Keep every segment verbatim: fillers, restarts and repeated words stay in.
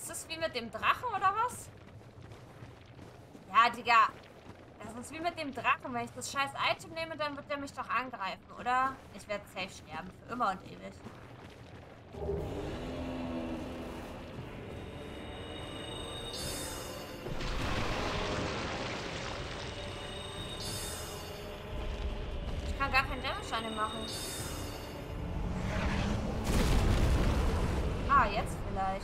Ist das wie mit dem Drachen oder was? Ja, Digga. Das ist wie mit dem Drachen. Wenn ich das scheiß Item nehme, dann wird der mich doch angreifen, oder? Ich werde safe sterben. Für immer und ewig. Ich kann gar keinen Damage an ihm machen. Ah, jetzt vielleicht.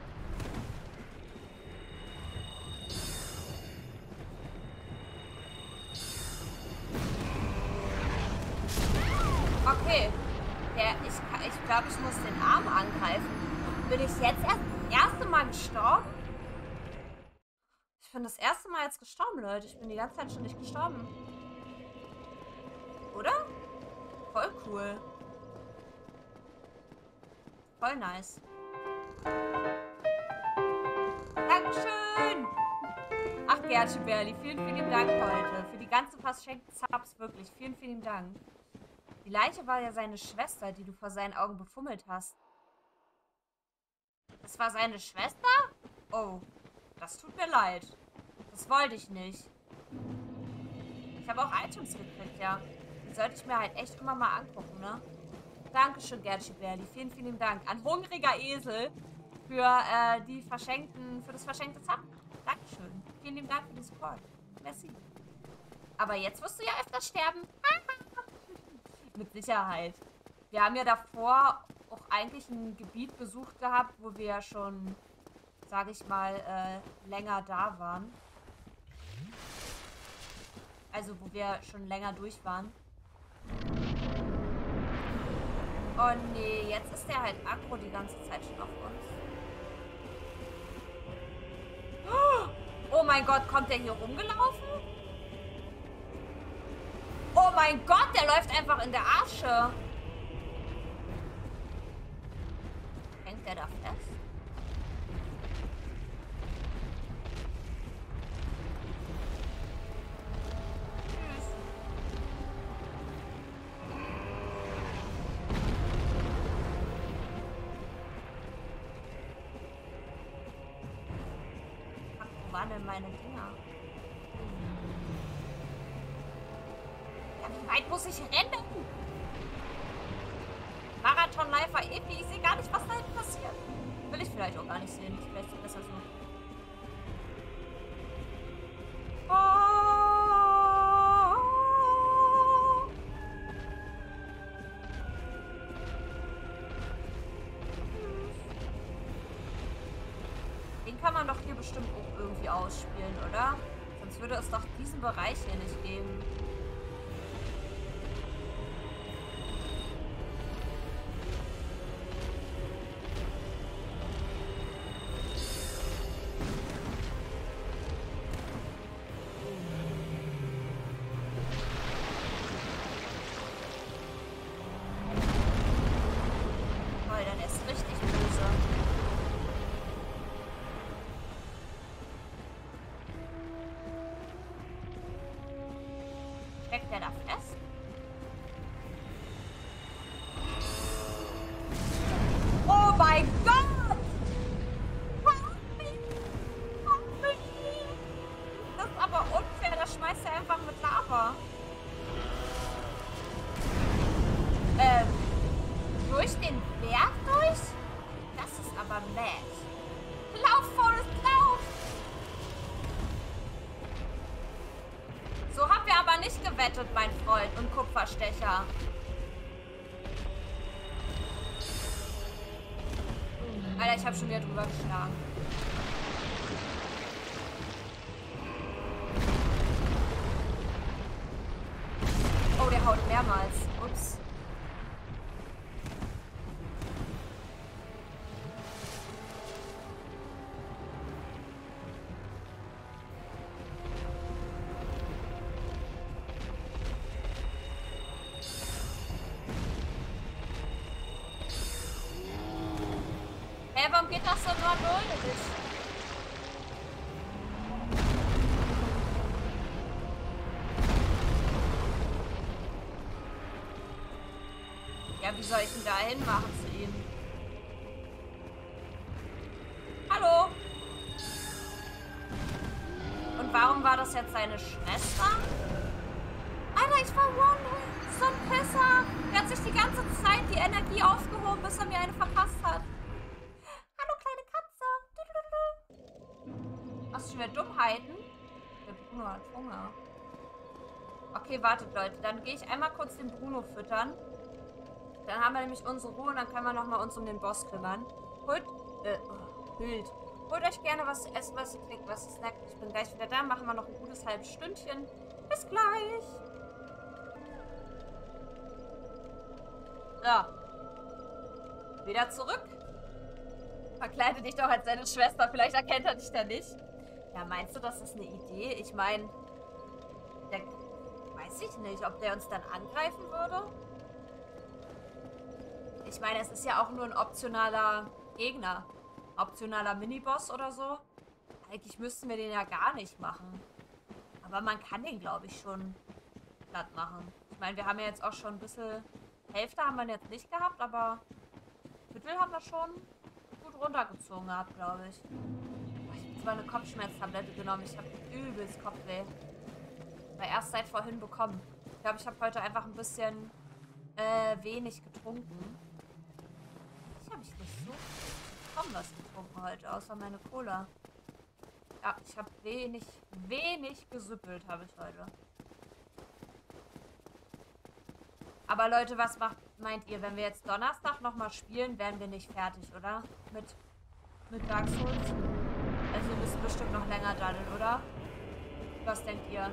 Okay. Der, ich ich glaube, ich muss den Arm angreifen. Bin ich jetzt erst das erste Mal gestorben? Ich bin das erste Mal jetzt gestorben, Leute. Ich bin die ganze Zeit schon nicht gestorben. Oder? Voll cool. Voll nice. Dankeschön! Ach, Gertchen Berli, vielen, vielen Dank heute. Für die ganzen verschenkten Subs, wirklich. Vielen, vielen Dank. Die Leiche war ja seine Schwester, die du vor seinen Augen befummelt hast. Das war seine Schwester? Oh, das tut mir leid. Das wollte ich nicht. Ich habe auch Items gekriegt, ja. Die sollte ich mir halt echt immer mal angucken, ne? Dankeschön, Gertchi Berli. Vielen, vielen Dank. An hungriger Esel für äh, die verschenkten, für das verschenkte Sub. Dankeschön. Vielen lieben Dank für den Support. Merci. Aber jetzt wirst du ja öfter sterben. Mit Sicherheit. Wir haben ja davor auch eigentlich ein Gebiet besucht gehabt, wo wir ja schon, sage ich mal, äh, länger da waren. Also, wo wir schon länger durch waren. Oh nee, jetzt ist der halt aggro die ganze Zeit schon auf uns. Oh mein Gott, kommt der hier rumgelaufen? Oh mein Gott, der läuft einfach in der Asche. Hängt der da fest? Wo waren denn meine Dinger? Ja, wie weit muss ich rennen? Marathon-Lifer Epi, ich sehe gar nicht, was da hinten passiert. Will ich vielleicht auch gar nicht sehen. Vielleicht ist es besser so. Den kann man doch hier bestimmt auch irgendwie ausspielen, oder? Sonst würde es doch diesen Bereich hier nicht geben. Steckt der da fest? Oh mein Gott! Das ist aber unfair, das schmeißt er einfach mit Lava. Ähm, durch den Berg durch? Das ist aber mad. Lauf, Forrest, lauf! So haben wir aber nicht gewettet, mein Freund und Kupferstecher. Alter, ich habe schon wieder drüber geschlagen. Oh, der haut mehrmals. Ups. Hey, warum geht das so nur durch? Ja, wie soll ich denn da hin machen zu ihm? Hallo? Und warum war das jetzt seine Schwester? Alter, ich war One. So ein Pisser. Der hat sich die ganze Zeit die Energie aufgehoben, bis er mir eine verpasst hat. Hallo, kleine Katze. Hast du schon wieder Dummheiten? Der Bruno hat Hunger. Okay, wartet, Leute. Dann gehe ich einmal kurz den Bruno füttern. Dann haben wir nämlich unsere Ruhe und dann können wir nochmal uns um den Boss kümmern. Holt, äh, oh, Bild. Holt euch gerne was zu essen, was zu trinken, was zu snacken. Ich bin gleich wieder da. Machen wir noch ein gutes halbes Stündchen. Bis gleich. So. Wieder zurück. Verkleide dich doch als seine Schwester. Vielleicht erkennt er dich da nicht. Ja, meinst du, das ist eine Idee? Ich meine, der weiß ich nicht, ob der uns dann angreifen würde. Ich meine, es ist ja auch nur ein optionaler Gegner. Optionaler Miniboss oder so. Eigentlich müssten wir den ja gar nicht machen. Aber man kann den, glaube ich, schon platt machen. Ich meine, wir haben ja jetzt auch schon ein bisschen... Hälfte haben wir jetzt nicht gehabt, aber Viertel haben wir schon gut runtergezogen gehabt, glaube ich. Boah, ich habe zwar eine Kopfschmerztablette genommen. Ich habe übelst Kopfweh. Aber erst seit vorhin bekommen. Ich glaube, ich habe heute einfach ein bisschen äh, wenig getrunken. Ich habe ich nicht so kaum was getrunken heute, außer meine Cola. Ja, ich habe wenig, wenig gesüppelt habe ich heute. Aber Leute, was macht, meint ihr, wenn wir jetzt Donnerstag nochmal spielen, wären wir nicht fertig, oder? Mit, mit Dark Souls? Also wir müssen bestimmt noch länger daddeln, oder? Was denkt ihr?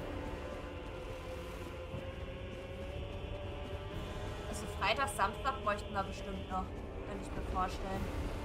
Also Freitag, Samstag bräuchten wir bestimmt noch, kann ich mir vorstellen.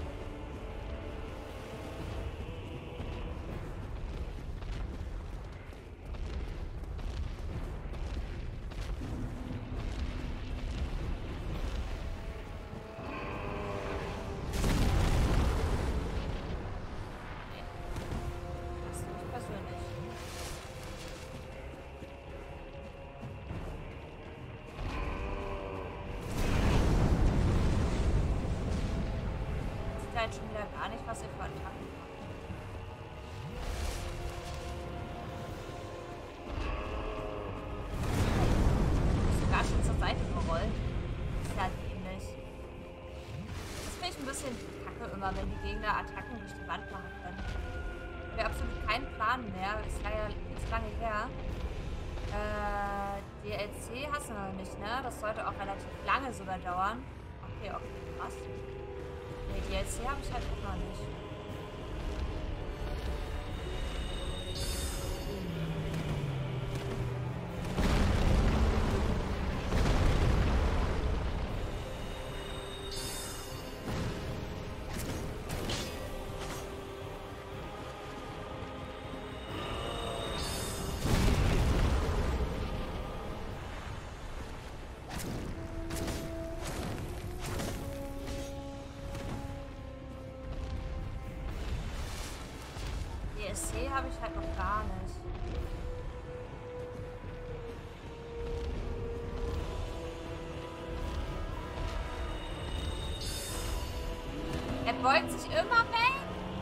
Schon wieder gar nicht, was ihr für Attacken macht. Sogar schon zur Seite gerollt. Ist ja ähnlich. Das finde ich ein bisschen kacke immer, wenn die Gegner Attacken durch die Wand machen können. Ich habe absolut keinen Plan mehr. Ist ja jetzt lange her. Äh, D L C hast du noch nicht, ne? Das sollte auch relativ lange sogar dauern. Okay, okay, krass. Nee, D L C habe ich halt auch noch nicht. D L C habe ich halt noch gar nicht. Er beugt sich immer weg.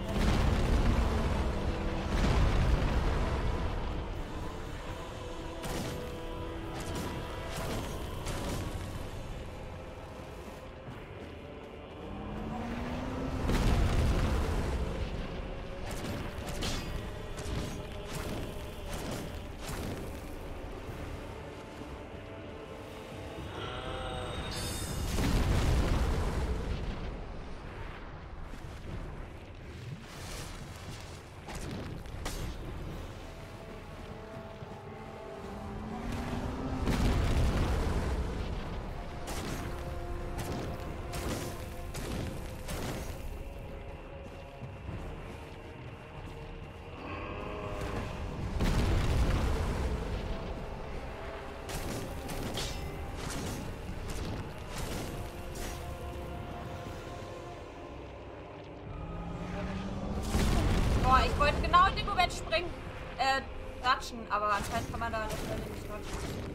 Ich wollte genau in dem Moment springen, äh, ratschen, aber anscheinend kann man da an der Stelle nicht ratschen.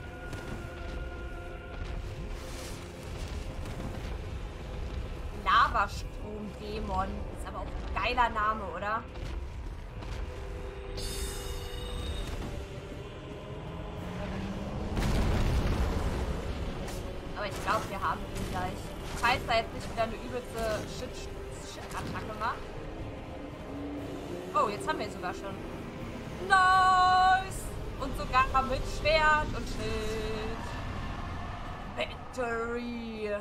Lava Lavastrom-Dämon. Ist aber auch ein geiler Name, oder? Aber ich glaube, wir haben ihn gleich. Falls er jetzt nicht wieder eine übelste Shit-Attacke macht. Oh, jetzt haben wir ihn sogar schon. Nice! Und sogar mit Schwert und Schild. Victory!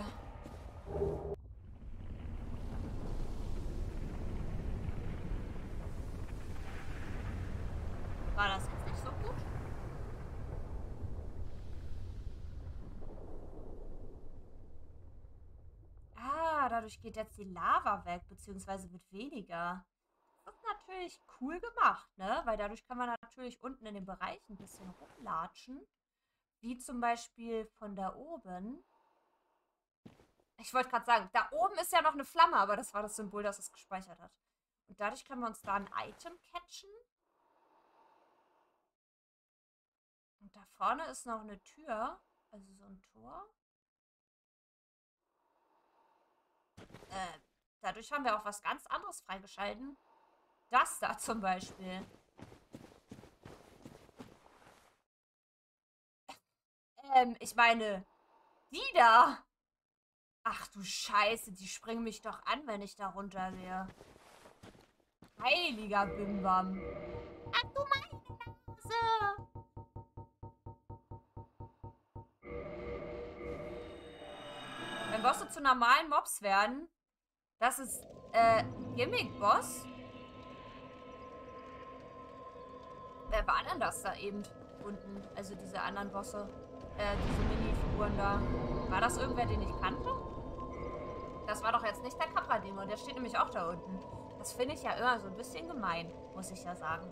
War das jetzt nicht so gut? Ah, dadurch geht jetzt die Lava weg, beziehungsweise wird weniger. Das ist natürlich cool gemacht, ne? Weil dadurch kann man natürlich unten in dem Bereich ein bisschen rumlatschen. Wie zum Beispiel von da oben. Ich wollte gerade sagen, da oben ist ja noch eine Flamme, aber das war das Symbol, das es gespeichert hat. Und dadurch können wir uns da ein Item catchen. Und da vorne ist noch eine Tür, also so ein Tor. Äh, dadurch haben wir auch was ganz anderes freigeschalten. Das da zum Beispiel. Ähm, ich meine, die da. Ach du Scheiße, die springen mich doch an, wenn ich da runtergehe. Heiliger Bimbam. Ach du meine Nase. Wenn Bosse zu normalen Mobs werden, das ist äh, ein Gimmick-Boss. Wer war denn das da eben unten? Also diese anderen Bosse. Äh, diese Mini-Figuren da. War das irgendwer, den ich kannte? Das war doch jetzt nicht der Capra-Dämon. Der steht nämlich auch da unten. Das finde ich ja immer so ein bisschen gemein, muss ich ja sagen.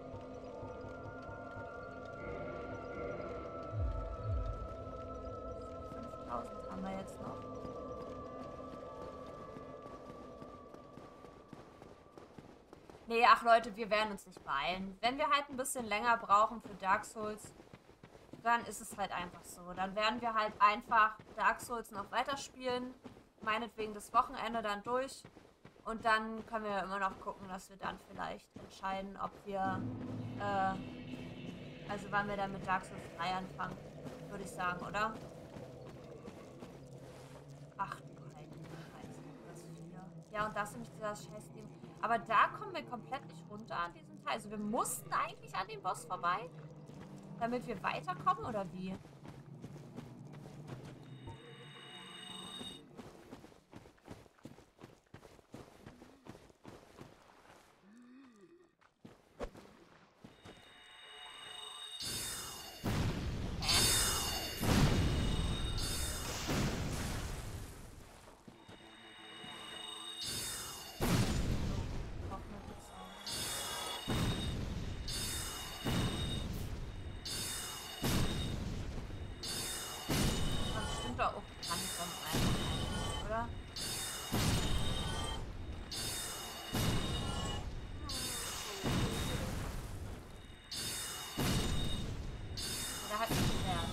fünftausend haben wir jetzt noch. Nee, ach Leute, wir werden uns nicht beeilen. Wenn wir halt ein bisschen länger brauchen für Dark Souls, dann ist es halt einfach so. Dann werden wir halt einfach Dark Souls noch weiterspielen. Meinetwegen das Wochenende dann durch. Und dann können wir immer noch gucken, dass wir dann vielleicht entscheiden, ob wir, äh, also wann wir dann mit Dark Souls drei anfangen, würde ich sagen, oder? Ach du heilige Scheiße, das vier. Ja, und das ist nämlich dieser scheiß Ding. Aber da kommen wir komplett nicht runter an diesem Teil. Also wir mussten eigentlich an dem Boss vorbei, damit wir weiterkommen, oder wie? Auch kann ich sonst einfach, oder? Oder hat ein Schwert.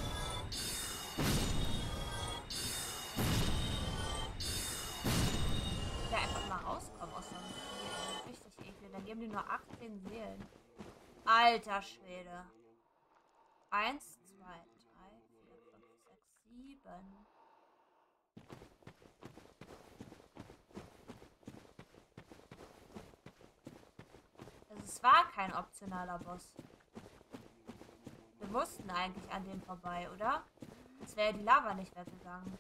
Ich will einfach mal rauskommen aus dem Spiel. Richtig eklig. Dann geben die nur achtzehn Seelen. Alter Schwede. Eins, zwei, drei, vier, fünf, sechs, sieben. Also es war kein optionaler Boss. Wir mussten eigentlich an dem vorbei, oder? Jetzt wäre die Lava nicht weggegangen.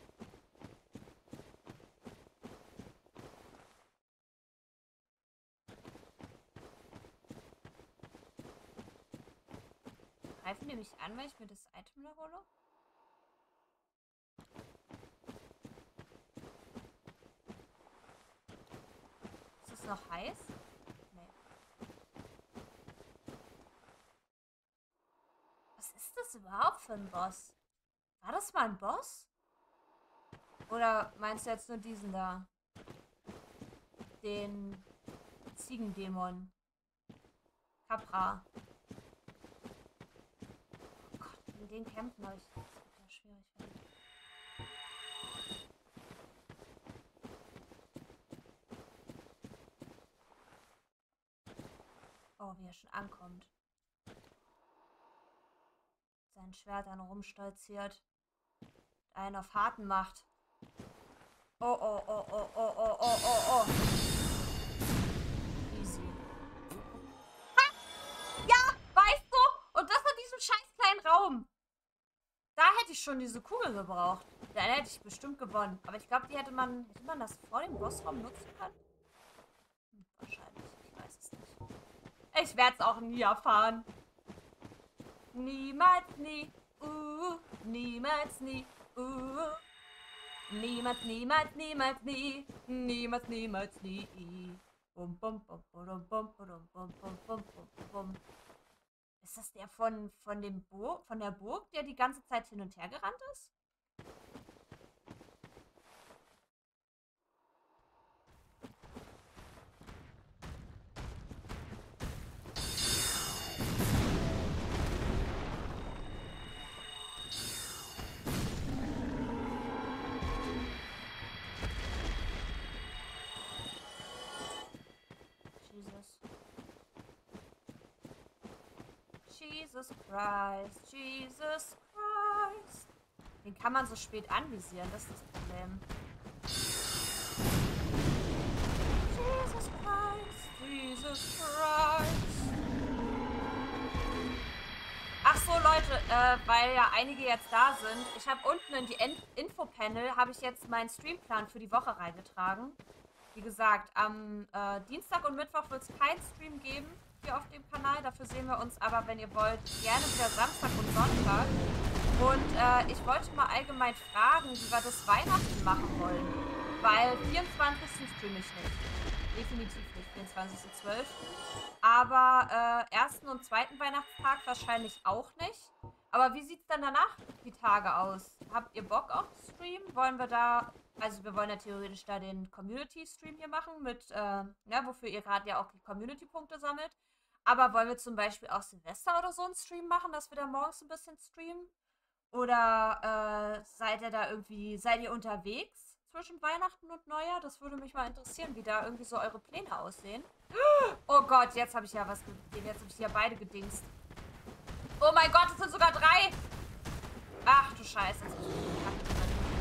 Greifen die mich an, wenn ich mir das Item da hole? Ist es noch heiß? Nee. Was ist das überhaupt für ein Boss? War das mal ein Boss? Oder meinst du jetzt nur diesen da? Den Ziegendämon. Capra. Oh Gott, gegen den kämpfen habe ich. Das wird ja schwierig werden. Oh, wie er schon ankommt. Sein Schwert dann rumstolziert. Einen auf harten macht. Oh, oh, oh, oh, oh, oh, oh, oh, oh. Easy. Ha! Ja, weißt du? Und das in diesem scheiß kleinen Raum. Da hätte ich schon diese Kugel gebraucht. Dann hätte ich bestimmt gewonnen. Aber ich glaube, die hätte man, hätte man das vor dem Bossraum nutzen können? Hm, wahrscheinlich. Ich weiß es nicht. Ich werde es auch nie erfahren. Niemals, nie. Uh, niemals, nie. Uh. Niemals, niemals, niemals, nie. Niemals, niemals, nie. Bum, bum, bum, bum, bum, bum, bum, bum, bum, bum. Ist das der von, von, dem Burg, von der Burg, der die ganze Zeit hin und her gerannt ist? Jesus. Jesus Christ, Jesus Christ. Den kann man so spät anvisieren, das ist das Problem. Jesus Christ, Jesus Christ. Ach so, Leute, äh, weil ja einige jetzt da sind. Ich habe unten in die Info-Panel habe ich jetzt meinen Streamplan für die Woche reingetragen. Wie gesagt, am äh, Dienstag und Mittwoch wird es keinen Stream geben hier auf dem Kanal. Dafür sehen wir uns aber, wenn ihr wollt, gerne wieder Samstag und Sonntag. Und äh, ich wollte mal allgemein fragen, wie wir das Weihnachten machen wollen. Weil vierundzwanzigsten streame ich nicht. Definitiv nicht, vierundzwanzigsten zwölften Aber äh, ersten und zweiten Weihnachtstag wahrscheinlich auch nicht. Aber wie sieht es dann danach die Tage aus? Habt ihr Bock auf Stream? Wollen wir da, also wir wollen ja theoretisch da den Community-Stream hier machen, mit, äh, ja, wofür ihr gerade ja auch die Community-Punkte sammelt. Aber wollen wir zum Beispiel auch Silvester oder so einen Stream machen, dass wir da morgens ein bisschen streamen? Oder äh, seid ihr da irgendwie, seid ihr unterwegs zwischen Weihnachten und Neujahr? Das würde mich mal interessieren, wie da irgendwie so eure Pläne aussehen. Oh Gott, jetzt habe ich ja was gesehen. Jetzt habe ich ja beide gedingst. Oh mein Gott, es sind sogar drei. Ach du Scheiße. Jetzt muss ich die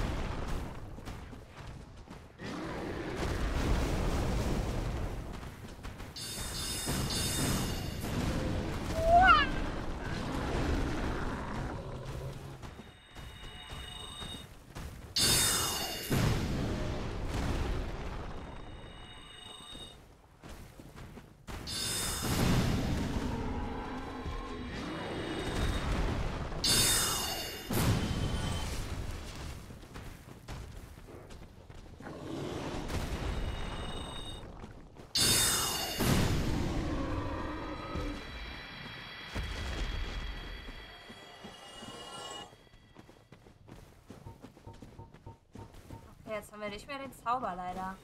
Jetzt haben wir nicht mehr den Zauber, leider.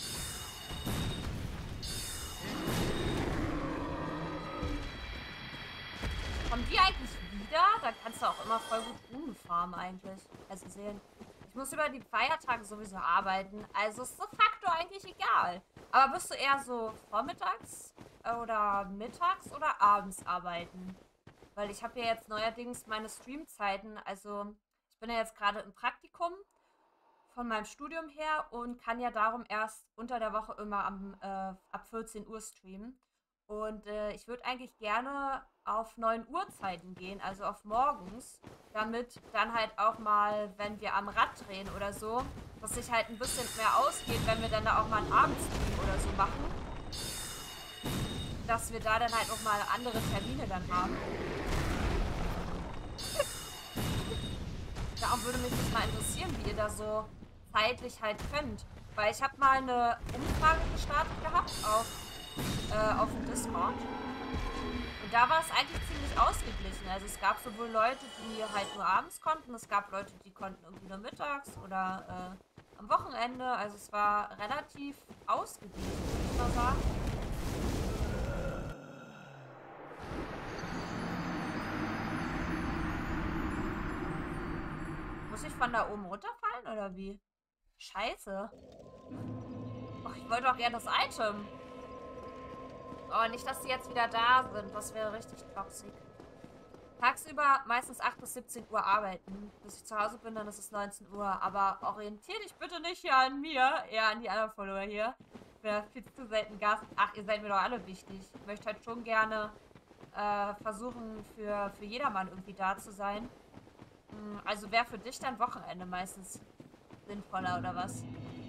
Kommen die eigentlich wieder? Da kannst du auch immer voll gut Ruhen farmen eigentlich. Also sehen. Ich muss über die Feiertage sowieso arbeiten. Also ist de facto eigentlich egal. Aber wirst du eher so vormittags oder mittags oder abends arbeiten? Weil ich habe ja jetzt neuerdings meine Streamzeiten. Also ich bin ja jetzt gerade im Praktikum von meinem Studium her und kann ja darum erst unter der Woche immer am, äh, ab vierzehn Uhr streamen. Und äh, ich würde eigentlich gerne auf neun Uhr Zeiten gehen, also auf morgens, damit dann halt auch mal, wenn wir am Rad drehen oder so, dass sich halt ein bisschen mehr ausgeht, wenn wir dann da auch mal einen Abendstream oder so machen. Dass wir da dann halt auch mal andere Termine dann haben. Darum würde mich das mal interessieren, wie ihr da so zeitlich halt könnt. Weil ich habe mal eine Umfrage gestartet gehabt auf, äh, auf dem Discord. Und da war es eigentlich ziemlich ausgeglichen. Also es gab sowohl Leute, die halt nur abends konnten, es gab Leute, die konnten irgendwie nur mittags oder äh, am Wochenende. Also es war relativ ausgeglichen, würde ich mal sagen. Muss ich von da oben runterfallen oder wie? Scheiße. Ach, ich wollte doch gerne das Item. Oh, nicht, dass die jetzt wieder da sind. Das wäre richtig toxisch. Tagsüber meistens acht bis siebzehn Uhr arbeiten. Bis ich zu Hause bin, dann ist es neunzehn Uhr. Aber orientier dich bitte nicht hier an mir, eher an die anderen Follower hier. Ich bin ja viel zu selten Gast. Ach, ihr seid mir doch alle wichtig. Ich möchte halt schon gerne äh, versuchen, für, für jedermann irgendwie da zu sein. Also wäre für dich dann Wochenende meistens sinnvoller oder was?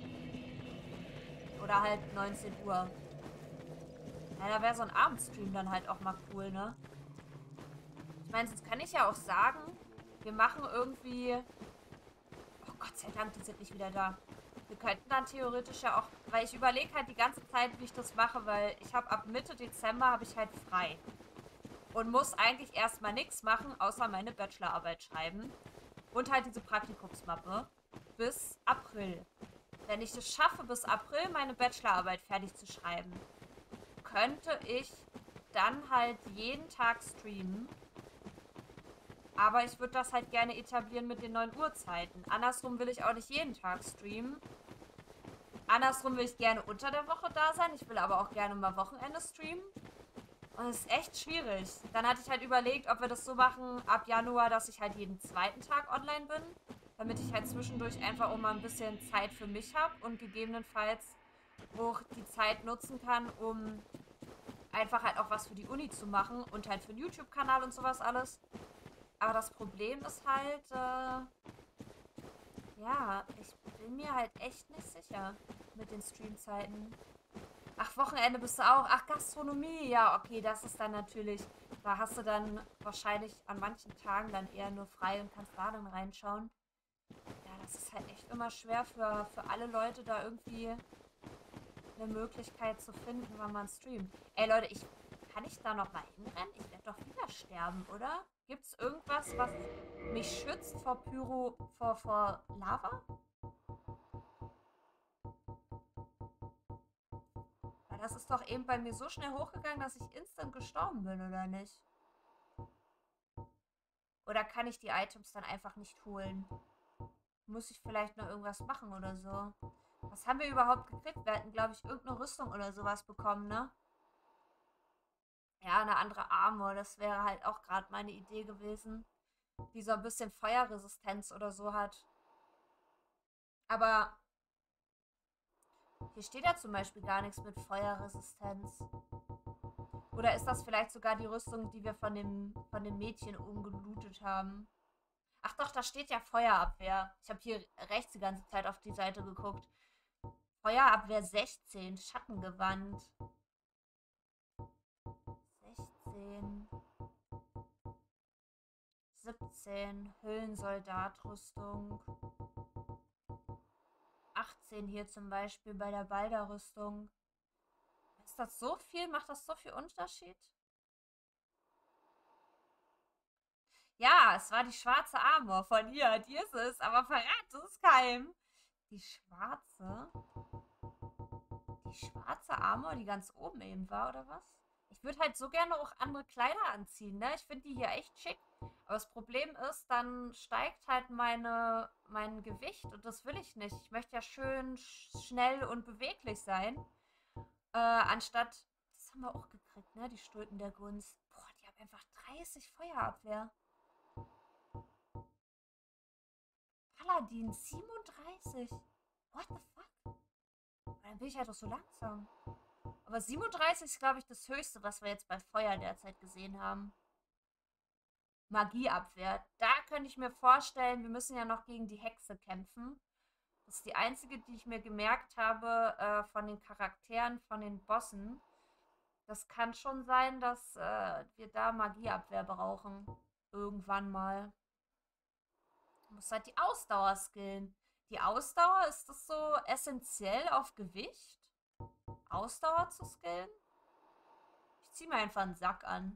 Oder halt neunzehn Uhr. Ja, da wäre so ein Abendstream dann halt auch mal cool, ne? Ich meine, sonst kann ich ja auch sagen, wir machen irgendwie... Oh Gott sei Dank, die sind nicht wieder da. Wir könnten dann theoretisch ja auch... Weil ich überlege halt die ganze Zeit, wie ich das mache, weil ich habe ab Mitte Dezember habe ich halt frei. Und muss eigentlich erstmal nichts machen, außer meine Bachelorarbeit schreiben. Und halt diese Praktikumsmappe. Bis April. Wenn ich es schaffe, bis April meine Bachelorarbeit fertig zu schreiben, könnte ich dann halt jeden Tag streamen. Aber ich würde das halt gerne etablieren mit den neuen Uhrzeiten. Andersrum will ich auch nicht jeden Tag streamen. Andersrum will ich gerne unter der Woche da sein. Ich will aber auch gerne mal Wochenende streamen. Und es ist echt schwierig. Dann hatte ich halt überlegt, ob wir das so machen ab Januar, dass ich halt jeden zweiten Tag online bin. Damit ich halt zwischendurch einfach auch mal ein bisschen Zeit für mich habe und gegebenenfalls auch die Zeit nutzen kann, um einfach halt auch was für die Uni zu machen und halt für den YouTube-Kanal und sowas alles. Aber das Problem ist halt, äh, ja, ich bin mir halt echt nicht sicher mit den Streamzeiten. Ach, Wochenende bist du auch. Ach, Gastronomie. Ja, okay, das ist dann natürlich, da hast du dann wahrscheinlich an manchen Tagen dann eher nur frei und kannst da dann reinschauen. Ja, das ist halt echt immer schwer für, für alle Leute, da irgendwie eine Möglichkeit zu finden, wann man streamt. Ey, Leute, ich kann ich da noch mal hinrennen? Ich werde doch wieder sterben, oder? Gibt es irgendwas, was mich schützt vor Pyro, vor, vor Lava? Weil das ist doch eben bei mir so schnell hochgegangen, dass ich instant gestorben bin, oder nicht? Oder kann ich die Items dann einfach nicht holen? Muss ich vielleicht noch irgendwas machen oder so? Was haben wir überhaupt gekriegt? Wir hatten, glaube ich, irgendeine Rüstung oder sowas bekommen, ne? Ja, eine andere Armor. Das wäre halt auch gerade meine Idee gewesen. Die so ein bisschen Feuerresistenz oder so hat. Aber hier steht ja zum Beispiel gar nichts mit Feuerresistenz. Oder ist das vielleicht sogar die Rüstung, die wir von dem, von dem Mädchen umgelootet haben? Ach doch, da steht ja Feuerabwehr. Ich habe hier rechts die ganze Zeit auf die Seite geguckt. Feuerabwehr sechzehn, Schattengewand. sechzehn. siebzehn, Hüllensoldatrüstung. achtzehn hier zum Beispiel bei der Balder-Rüstung. Ist das so viel? Macht das so viel Unterschied? Ja, es war die schwarze Armor von ihr. Die ist es, aber verrat es keinem. Die schwarze? Die schwarze Armor, die ganz oben eben war, oder was? Ich würde halt so gerne auch andere Kleider anziehen, ne? Ich finde die hier echt schick. Aber das Problem ist, dann steigt halt meine, mein Gewicht und das will ich nicht. Ich möchte ja schön sch schnell und beweglich sein. Äh, anstatt, das haben wir auch gekriegt, ne? Die Stulpen der Gunst. Boah, die haben einfach dreißig Feuerabwehr. Paladin siebenunddreißig. What the fuck? Dann bin ich halt doch so langsam. Aber siebenunddreißig ist, glaube ich, das Höchste, was wir jetzt bei Feuer derzeit gesehen haben. Magieabwehr. Da könnte ich mir vorstellen, wir müssen ja noch gegen die Hexe kämpfen. Das ist die einzige, die ich mir gemerkt habe äh, von den Charakteren, von den Bossen. Das kann schon sein, dass äh, wir da Magieabwehr brauchen. Irgendwann mal. Du musst halt die Ausdauer skillen. Die Ausdauer, ist das so essentiell auf Gewicht? Ausdauer zu skillen? Ich ziehe mir einfach einen Sack an.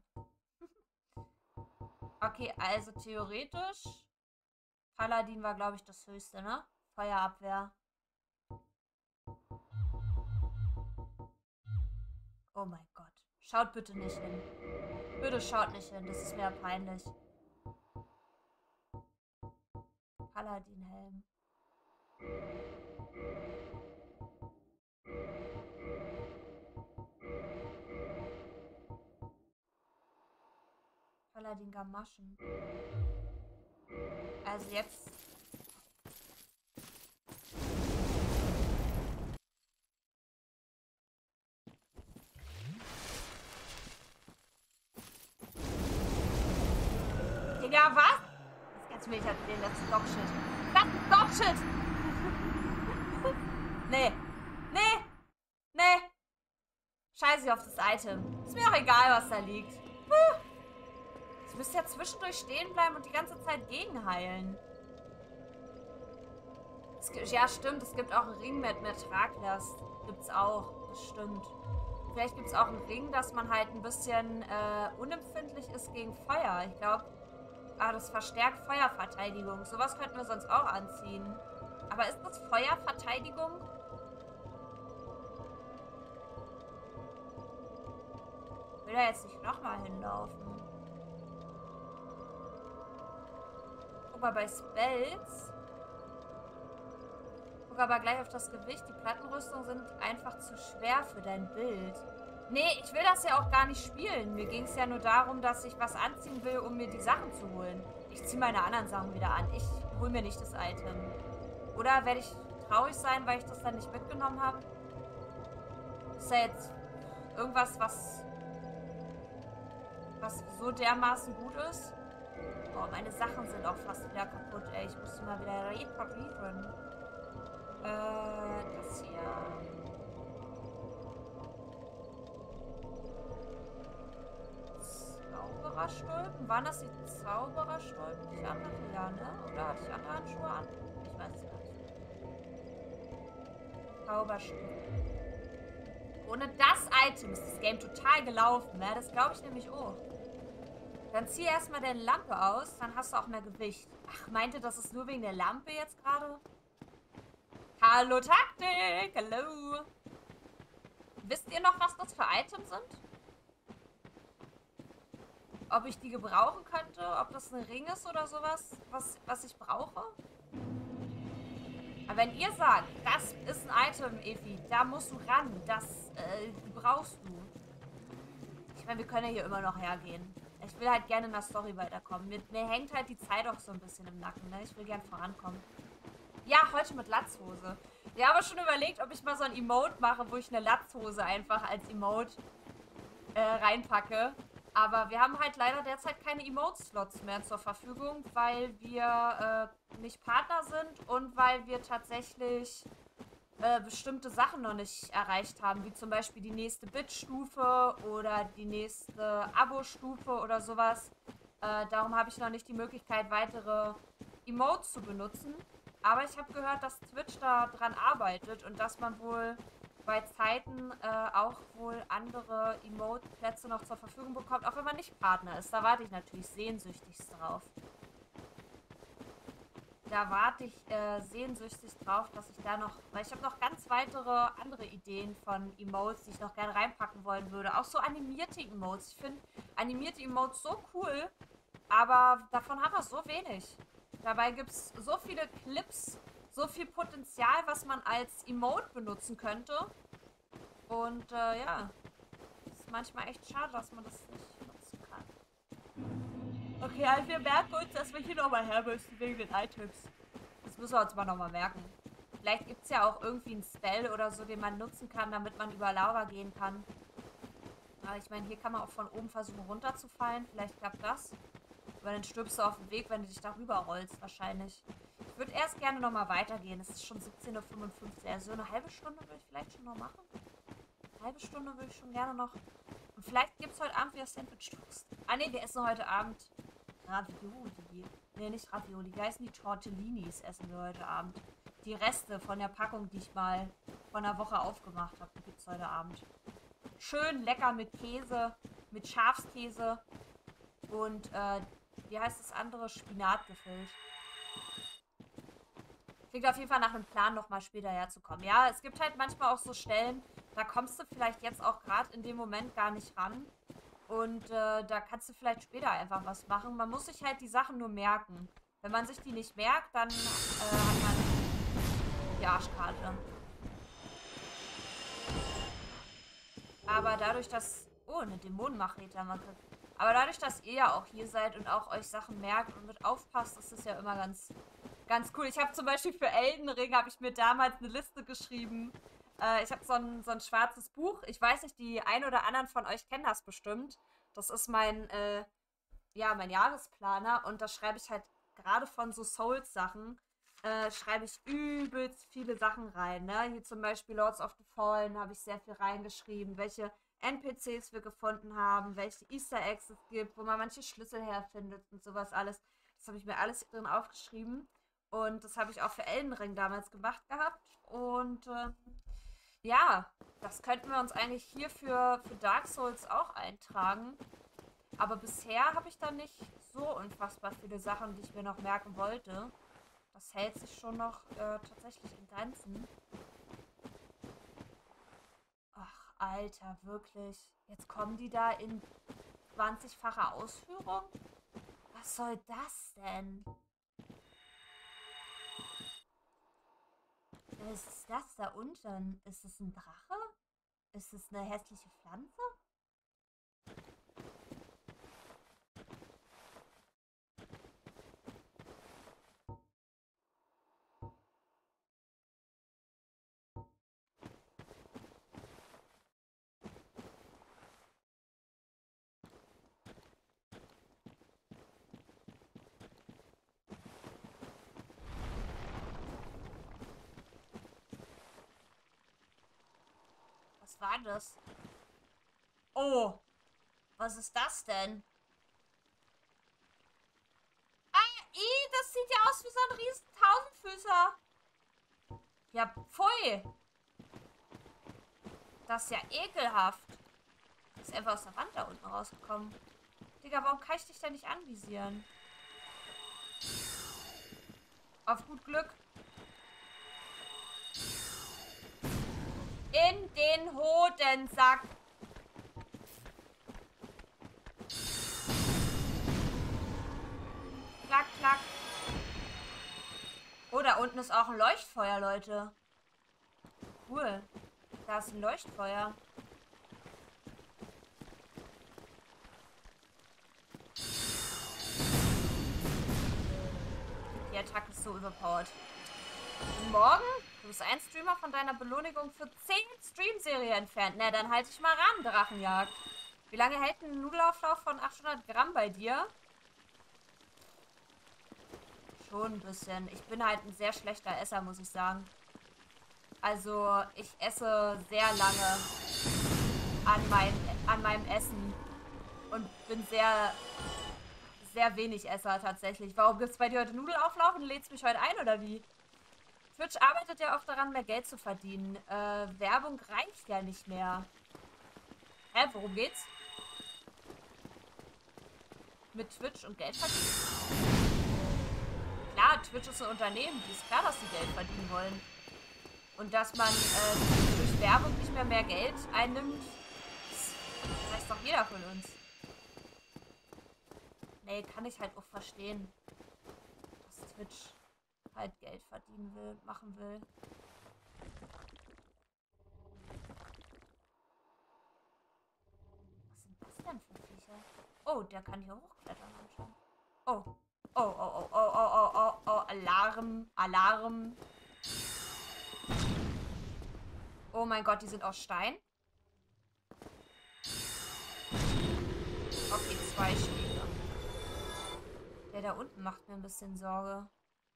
Okay, also theoretisch. Paladin war, glaube ich, das höchste, ne? Feuerabwehr. Oh mein Gott. Schaut bitte nicht hin. Bitte schaut nicht hin, das ist mir peinlich. Paladin-Helm. Paladin Gamaschen. Also jetzt... Digga, was? Das kannst du mir nicht erzählen, das ist Dogshit. Das ist Dogshit! Nee. Nee. Nee. Scheiße auf das Item. Ist mir auch egal, was da liegt. Ich müsste ja zwischendurch stehen bleiben und die ganze Zeit gegenheilen. Es gibt, ja, stimmt. Es gibt auch einen Ring mit, mit Traglast. Gibt's auch. Das stimmt. Vielleicht gibt es auch einen Ring, dass man halt ein bisschen äh, unempfindlich ist gegen Feuer. Ich glaube, ah, das verstärkt Feuerverteidigung. Sowas könnten wir sonst auch anziehen. Aber ist das Feuerverteidigung? Ich will da jetzt nicht nochmal hinlaufen. Guck mal, bei Spells. Guck aber gleich auf das Gewicht. Die Plattenrüstungen sind einfach zu schwer für dein Bild. Nee, ich will das ja auch gar nicht spielen. Mir ging es ja nur darum, dass ich was anziehen will, um mir die Sachen zu holen. Ich ziehe meine anderen Sachen wieder an. Ich hole mir nicht das Item. Oder werde ich traurig sein, weil ich das dann nicht mitgenommen habe? Ist ja jetzt irgendwas, was, was so dermaßen gut ist? Boah, meine Sachen sind auch fast wieder kaputt, ey. Ich muss die mal wieder reparieren. Äh, das hier. Zaubererstulpen? Waren das die Zaubererstulpen, die ich anhatte? Ja, ne? Oder hatte ich andere Handschuhe an? Ich weiß es gar nicht. Zauberstulpen. Ohne das Item ist das Game total gelaufen, ne? Das glaube ich nämlich auch. Dann zieh erstmal deine Lampe aus, dann hast du auch mehr Gewicht. Ach, meinte, das ist nur wegen der Lampe jetzt gerade? Hallo Taktik, hallo. Wisst ihr noch, was das für Items sind? Ob ich die gebrauchen könnte? Ob das ein Ring ist oder sowas, was, was ich brauche? Aber wenn ihr sagt, das ist ein Item, Evi, da musst du ran, das äh, brauchst du. Ich meine, wir können ja hier immer noch hergehen. Ich will halt gerne in der Story weiterkommen. Mir, mir hängt halt die Zeit auch so ein bisschen im Nacken, ne? Ich will gern vorankommen. Ja, heute mit Latzhose. Ich habe schon überlegt, ob ich mal so ein Emote mache, wo ich eine Latzhose einfach als Emote äh, reinpacke. Aber wir haben halt leider derzeit keine Emote-Slots mehr zur Verfügung, weil wir äh, nicht Partner sind und weil wir tatsächlich äh, bestimmte Sachen noch nicht erreicht haben, wie zum Beispiel die nächste Bit-Stufe oder die nächste Abo-Stufe oder sowas. Äh, darum habe ich noch nicht die Möglichkeit, weitere Emotes zu benutzen. Aber ich habe gehört, dass Twitch da dran arbeitet und dass man wohl bei Zeiten äh, auch wohl andere Emote-Plätze noch zur Verfügung bekommt, auch wenn man nicht Partner ist. Da warte ich natürlich sehnsüchtig drauf. Da warte ich äh, sehnsüchtig drauf, dass ich da noch, weil ich habe noch ganz weitere andere Ideen von Emotes, die ich noch gerne reinpacken wollen würde. Auch so animierte Emotes. Ich finde animierte Emotes so cool, aber davon haben wir so wenig. Dabei gibt es so viele Clips, so viel Potenzial, was man als Emote benutzen könnte. Und äh, ja, ist manchmal echt schade, dass man das nicht nutzen kann. Okay, also wir merken uns, dass wir hier nochmal her müssen wegen den Items. Das müssen wir uns mal nochmal merken. Vielleicht gibt es ja auch irgendwie einen Spell oder so, den man nutzen kann, damit man über Lava gehen kann. Aber ich meine, hier kann man auch von oben versuchen runterzufallen. Vielleicht klappt das. Aber dann stirbst du auf dem Weg, wenn du dich darüber rollst, wahrscheinlich. Ich würde erst gerne nochmal weitergehen. Es ist schon siebzehn Uhr fünfundfünfzig. Also eine halbe Stunde würde ich vielleicht schon noch machen. Eine halbe Stunde würde ich schon gerne noch. Und vielleicht gibt es heute Abend wieder Sandwich-Toast. Ah ne, wir essen heute Abend Ravioli. Ne, nicht Ravioli. Wie heißen die Tortellinis essen wir heute Abend. Die Reste von der Packung, die ich mal vor einer Woche aufgemacht habe, die gibt es heute Abend. Schön lecker mit Käse, mit Schafskäse und äh, wie heißt das andere? Spinat gefüllt. Klingt auf jeden Fall nach einem Plan, nochmal später herzukommen. Ja, es gibt halt manchmal auch so Stellen, da kommst du vielleicht jetzt auch gerade in dem Moment gar nicht ran. Und äh, da kannst du vielleicht später einfach was machen. Man muss sich halt die Sachen nur merken. Wenn man sich die nicht merkt, dann äh, hat man die Arschkarte. Aber dadurch, dass... Oh, eine Dämonenmachete. Man Aber dadurch, dass ihr ja auch hier seid und auch euch Sachen merkt und mit aufpasst, ist es ja immer ganz, ganz cool. Ich habe zum Beispiel für Elden Ring, habe ich mir damals eine Liste geschrieben. Äh, ich habe so ein, so ein schwarzes Buch. Ich weiß nicht, die ein oder anderen von euch kennen das bestimmt. Das ist mein, äh, ja, mein Jahresplaner und da schreibe ich halt gerade von so Souls-Sachen, äh, schreibe ich übelst viele Sachen rein. Ne? Hier zum Beispiel Lords of the Fallen habe ich sehr viel reingeschrieben, welche N P Cs wir gefunden haben, welche Easter Eggs es gibt, wo man manche Schlüssel herfindet und sowas alles. Das habe ich mir alles drin aufgeschrieben. Und das habe ich auch für Elden Ring damals gemacht gehabt. Und äh, ja, das könnten wir uns eigentlich hier für, für Dark Souls auch eintragen. Aber bisher habe ich da nicht so unfassbar viele Sachen, die ich mir noch merken wollte. Das hält sich schon noch äh, tatsächlich in Grenzen. Ach, Alter, wirklich. Jetzt kommen die da in zwanzigfacher Ausführung? Was soll das denn? Was ist das da unten? Ist es ein Drache? Ist es eine hässliche Pflanze? Was war das? Oh, was ist das denn? Ah, ih, das sieht ja aus wie so ein riesen Tausendfüßer. Ja, pfui. Das ist ja ekelhaft. Ist einfach aus der Wand da unten rausgekommen. Digga, warum kann ich dich denn nicht anvisieren? Auf gut Glück. In den Hodensack. Klack, klack. Oh, da unten ist auch ein Leuchtfeuer, Leute. Cool. Da ist ein Leuchtfeuer. Die Attacke ist so überpowered. Guten Morgen. Du bist ein Streamer von deiner Belohnung für zehn Stream-Serie entfernt. Na, dann halte ich mal ran, Drachenjagd. Wie lange hält ein Nudelauflauf von achthundert Gramm bei dir? Schon ein bisschen. Ich bin halt ein sehr schlechter Esser, muss ich sagen. Also, ich esse sehr lange an, mein, an meinem Essen. Und bin sehr, sehr wenig Esser tatsächlich. Warum gibt es bei dir heute Nudelauflauf und lädst mich heute ein, oder wie? Twitch arbeitet ja oft daran, mehr Geld zu verdienen. Äh, Werbung reicht ja nicht mehr. Hä, worum geht's? Mit Twitch und Geld verdienen? Klar, Twitch ist ein Unternehmen. Ist klar, dass sie Geld verdienen wollen. Und dass man äh, durch Werbung nicht mehr mehr Geld einnimmt, das weiß doch jeder von uns. Nee, kann ich halt auch verstehen, dass Twitch halt Geld verdienen will, machen will. Was sind das denn für Viecher? Oh, der kann hier hochklettern anscheinend. Oh. Oh, oh, oh, oh, oh, oh, oh, oh, Alarm, Alarm. Oh mein Gott, die sind aus Stein. Okay, zwei Schläge. Der da unten macht mir ein bisschen Sorge.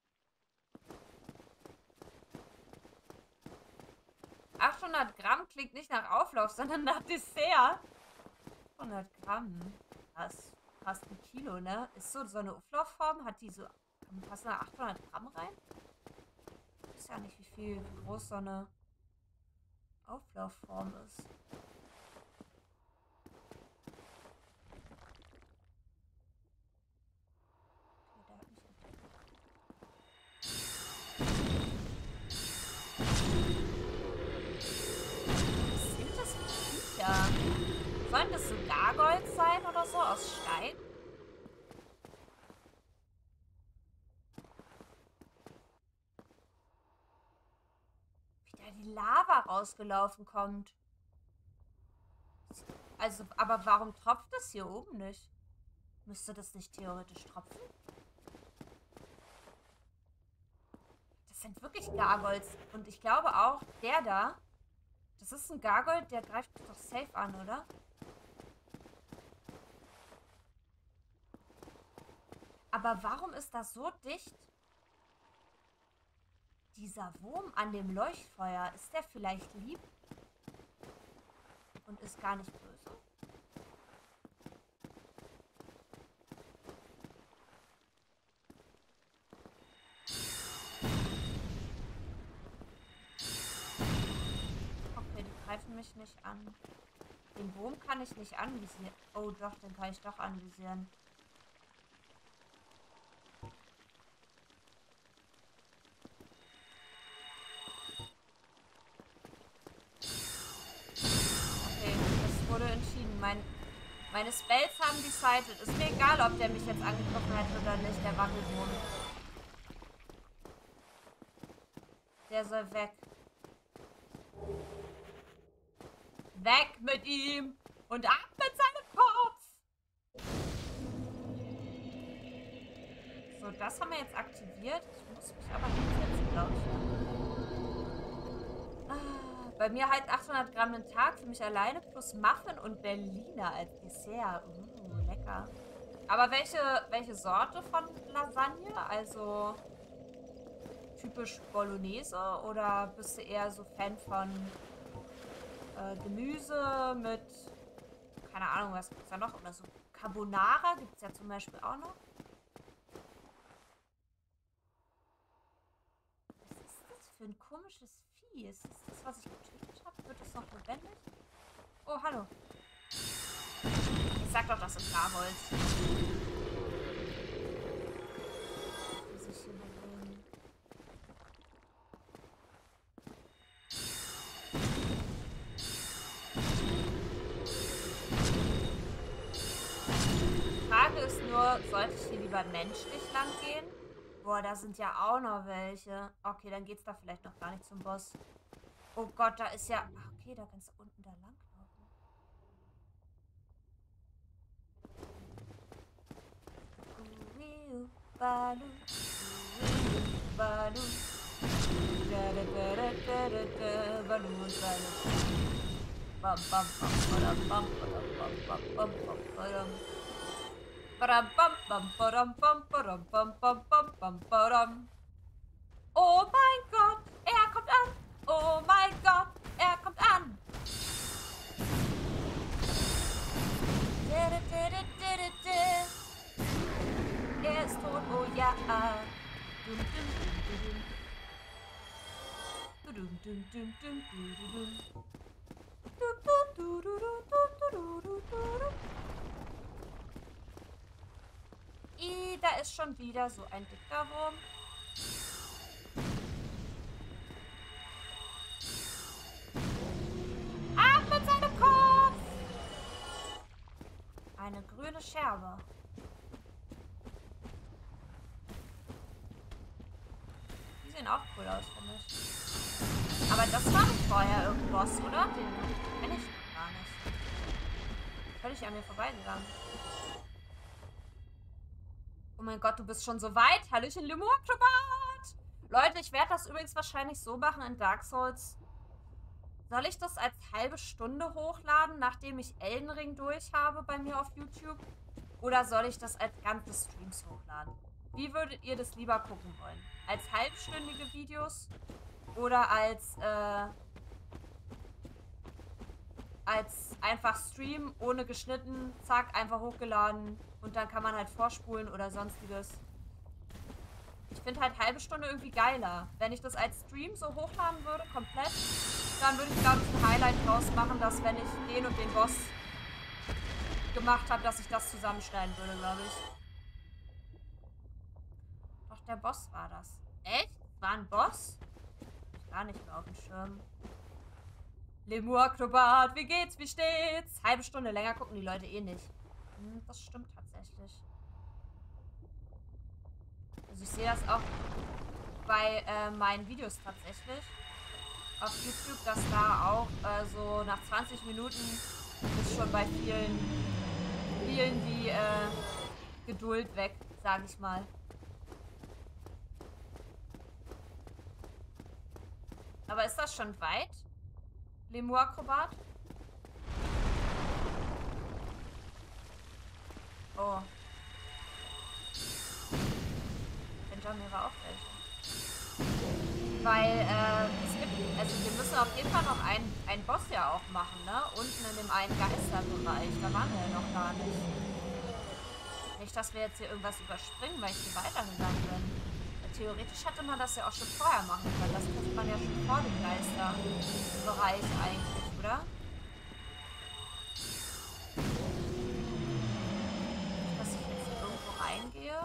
achthundert Gramm klingt nicht nach Auflauf, sondern nach Dessert. hundert Gramm. Das ist fast ein Kilo, ne? Ist so, so eine Auflaufform? Hat die so. Passen da achthundert Gramm rein? Ich weiß ja nicht, wie viel, wie groß so eine Auflaufform ist. Okay, der hat mich entdeckt. Was sind das für Viecher? Sollen das so Gargoyles sein oder so aus Stein? Wie da die Lava rausgelaufen kommt. Also, aber warum tropft das hier oben nicht? Müsste das nicht theoretisch tropfen? Das sind wirklich Gargoyles. Und ich glaube auch, der da, das ist ein Gargoyle, der greift doch safe an, oder? Aber warum ist das so dicht? Dieser Wurm an dem Leuchtfeuer, ist der vielleicht lieb? Und ist gar nicht böse? Okay, die greifen mich nicht an. Den Wurm kann ich nicht anvisieren. Oh doch, den kann ich doch anvisieren. Entschieden. Mein, meine Spells haben decided. Ist mir egal, ob der mich jetzt angegriffen hat oder nicht, der Wackelwurm. Der soll weg. Weg mit ihm! Und ab mit seinem Kopf! So, das haben wir jetzt aktiviert. Ich muss mich aber hinsetzen, glaube ich. Ah. Bei mir halt achthundert Gramm den Tag für mich alleine plus Muffin und Berliner als Dessert. Uh, lecker. Aber welche, welche Sorte von Lasagne? Also typisch Bolognese oder bist du eher so Fan von äh, Gemüse mit, keine Ahnung, was gibt es da noch? Oder so Carbonara gibt es ja zum Beispiel auch noch. Was ist das für ein komisches Vieh? Ist das das, was ich getötet habe? Wird es noch lebendig? Oh, hallo. Ich sag doch, das sind Gargoyles. Die sich hier bewegen. Die Frage ist nur, sollte ich hier lieber menschlich lang gehen? Boah, da sind ja auch noch welche. Okay, dann geht's da vielleicht noch gar nicht zum Boss. Oh Gott, da ist ja... Okay, da kannst du unten da lang laufen. Oh mein Gott, er kommt an. Oh mein Gott, er kommt an. Er ist tot, oh ja. Dum, dum, dum, dum, dum, dum, dum. I, da ist schon wieder so ein dicker Wurm. Ab mit seinem Kopf! Eine grüne Scherbe. Die sehen auch cool aus, finde ich. Aber das war nicht vorher irgendein Boss, oder? Den kenne ich noch gar nicht. Völlig an mir vorbeigegangen. Oh mein Gott, du bist schon so weit. Hallöchen, Lemur-Akrobat! Leute, ich werde das übrigens wahrscheinlich so machen in Dark Souls. Soll ich das als halbe Stunde hochladen, nachdem ich Elden Ring durch habe bei mir auf YouTube? Oder soll ich das als ganze Streams hochladen? Wie würdet ihr das lieber gucken wollen? Als halbstündige Videos? Oder als, äh, als einfach Stream, ohne geschnitten, zack, einfach hochgeladen und dann kann man halt vorspulen oder sonstiges. Ich finde halt halbe Stunde irgendwie geiler. Wenn ich das als Stream so hochladen würde, komplett, dann würde ich, glaube ich, ein Highlight draus machen, dass wenn ich den und den Boss gemacht habe, dass ich das zusammenschneiden würde, glaube ich. Doch, der Boss war das. Echt? War ein Boss? Ich gar nicht mehr auf dem Schirm. Lemur-Akrobat, wie geht's, wie steht's? Halbe Stunde länger gucken die Leute eh nicht. Hm, das stimmt tatsächlich. Also ich sehe das auch bei äh, meinen Videos tatsächlich auf YouTube, dass da auch äh, so nach zwanzig Minuten ist schon bei vielen, vielen die äh, Geduld weg, sage ich mal. Aber ist das schon weit? Lemur-Akrobat? Oh. Benjamin war auch welche. Weil, äh, es gibt, also wir müssen auf jeden Fall noch einen, einen Boss ja auch machen, ne? Unten in dem einen Geisterbereich. Da waren wir ja noch gar nicht. Nicht, dass wir jetzt hier irgendwas überspringen, weil ich hier weitergegangen bin. Theoretisch hätte man das ja auch schon vorher machen können. Das kriegt man ja schon vor dem Geisterbereich eigentlich, oder? Dass ich jetzt hier irgendwo reingehe.